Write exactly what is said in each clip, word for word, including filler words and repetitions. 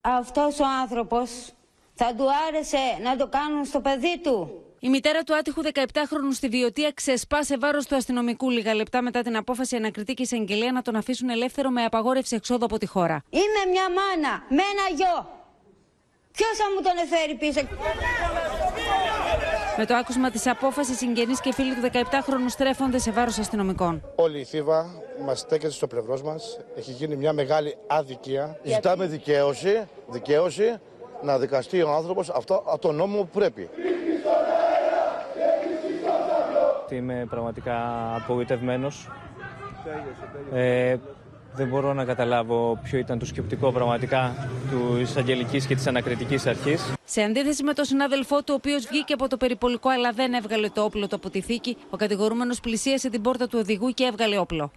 αυτός ο άνθρωπος θα του άρεσε να το κάνουν στο παιδί του. Η μητέρα του άτυχου δεκαεπτάχρονου στη Βιωτία ξεσπά σε βάρος του αστυνομικού λίγα λεπτά μετά την απόφαση ανακριτή και εισαγγελέα να τον αφήσουν ελεύθερο με απαγόρευση εξόδου από τη χώρα. Είμαι μια μάνα με ένα γιο. Ποιος θα μου τον εφέρει πίσω? Με το άκουσμα της απόφασης, οι συγγενείς και φίλοι του δεκαεπτάχρονου στρέφονται σε βάρος αστυνομικών. Όλη η Θήβα μας στέκεται στο πλευρό μας. Έχει γίνει μια μεγάλη αδικία. Ζητάμε δικαίωση, δικαίωση να δικαστεί ο άνθρωπος αυτό από τον νόμο που πρέπει. Είμαι πραγματικά απογοητευμένος. Ε, δεν μπορώ να καταλάβω ποιο ήταν το σκεπτικό πραγματικά της Αγγελικής και της Ανακριτικής Αρχής. Σε αντίθεση με τον συνάδελφό του, ο οποίος βγήκε από το περιπολικό αλλά δεν έβγαλε το όπλο του από τη θήκη, ο κατηγορούμενος πλησίασε την πόρτα του οδηγού και έβγαλε όπλο.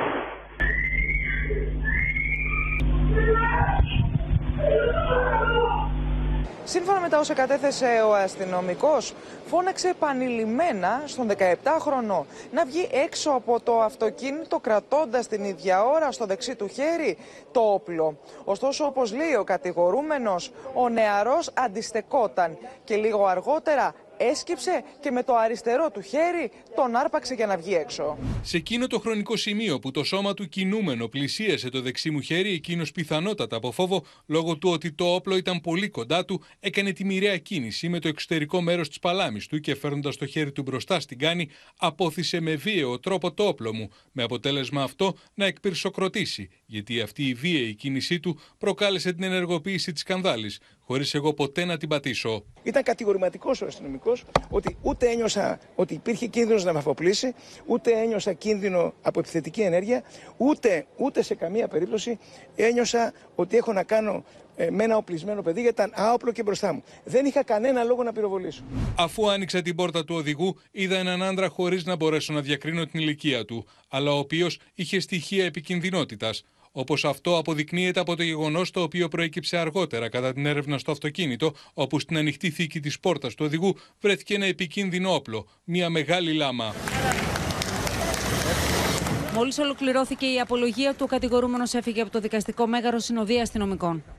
Σύμφωνα με τα όσα κατέθεσε ο αστυνομικός, φώναξε επανειλημμένα στον δεκαεπτάχρονο να βγει έξω από το αυτοκίνητο κρατώντας την ίδια ώρα στο δεξί του χέρι το όπλο. Ωστόσο, όπως λέει ο κατηγορούμενος, ο νεαρός αντιστεκόταν και λίγο αργότερα έσκυψε και με το αριστερό του χέρι τον άρπαξε για να βγει έξω. Σε εκείνο το χρονικό σημείο που το σώμα του κινούμενο πλησίασε το δεξί μου χέρι, εκείνος πιθανότατα από φόβο, λόγω του ότι το όπλο ήταν πολύ κοντά του, έκανε τη μοιραία κίνηση με το εξωτερικό μέρος της παλάμης του και φέρνοντας το χέρι του μπροστά στην κάνη, απόθυσε με βίαιο τρόπο το όπλο μου, με αποτέλεσμα αυτό να εκπυρσοκροτήσει, γιατί αυτή η βίαιη κίνησή του προκάλεσε την ενεργοποίηση της σκανδάλης, χωρίς εγώ ποτέ να την πατήσω. Ήταν κατηγορηματικός ο αστυνομικός ότι ούτε ένιωσα ότι υπήρχε κίνδυνος να με αφοπλίσει, ούτε ένιωσα κίνδυνο από επιθετική ενέργεια, ούτε, ούτε σε καμία περίπτωση ένιωσα ότι έχω να κάνω ε, με ένα οπλισμένο παιδί, γιατί ήταν άοπλο και μπροστά μου. Δεν είχα κανένα λόγο να πυροβολήσω. Αφού άνοιξα την πόρτα του οδηγού, είδα έναν άντρα χωρίς να μπορέσω να διακρίνω την ηλικία του, αλλά ο οποίος είχε στοιχεία επικινδυνότητας. Όπως αυτό αποδεικνύεται από το γεγονός το οποίο προέκυψε αργότερα κατά την έρευνα στο αυτοκίνητο, όπου στην ανοιχτή θήκη της πόρτας του οδηγού βρέθηκε ένα επικίνδυνο όπλο, μια μεγάλη λάμα. Μόλις ολοκληρώθηκε η απολογία του, ο κατηγορούμενος έφυγε από το δικαστικό μέγαρο συνοδεία αστυνομικών.